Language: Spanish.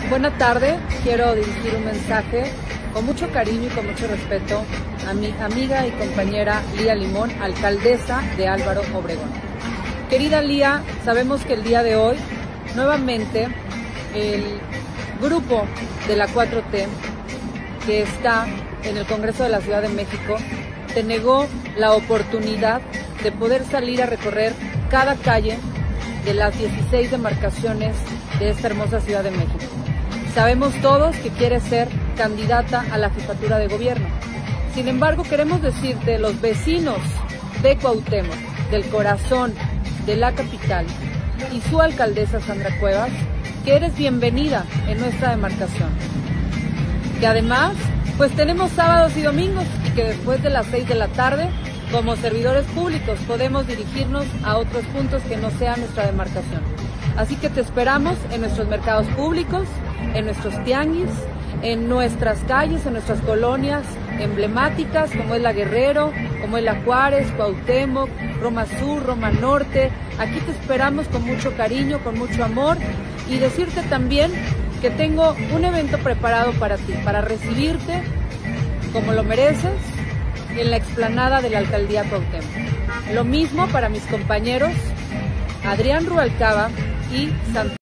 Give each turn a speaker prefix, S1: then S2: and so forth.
S1: Buena tarde, quiero dirigir un mensaje con mucho cariño y con mucho respeto a mi amiga y compañera Lía Limón, alcaldesa de Álvaro Obregón. Querida Lía, sabemos que el día de hoy, nuevamente, el grupo de la 4T que está en el Congreso de la Ciudad de México te negó la oportunidad de poder salir a recorrer cada calle de las 16 demarcaciones de esta hermosa Ciudad de México. Sabemos todos que quieres ser candidata a la jefatura de gobierno. Sin embargo, queremos decirte, los vecinos de Cuauhtémoc, del corazón de la capital, y su alcaldesa Sandra Cuevas, que eres bienvenida en nuestra demarcación. Que además, pues tenemos sábados y domingos y que después de las 6 de la tarde, como servidores públicos, podemos dirigirnos a otros puntos que no sean nuestra demarcación. Así que te esperamos en nuestros mercados públicos, en nuestros tianguis, en nuestras calles, en nuestras colonias emblemáticas, como es la Guerrero, como es la Juárez, Cuauhtémoc, Roma Sur, Roma Norte. Aquí te esperamos con mucho cariño, con mucho amor, y decirte también que tengo un evento preparado para ti, para recibirte como lo mereces en la explanada de la Alcaldía Cuauhtémoc. Lo mismo para mis compañeros Adrián Rubalcaba y Santiago.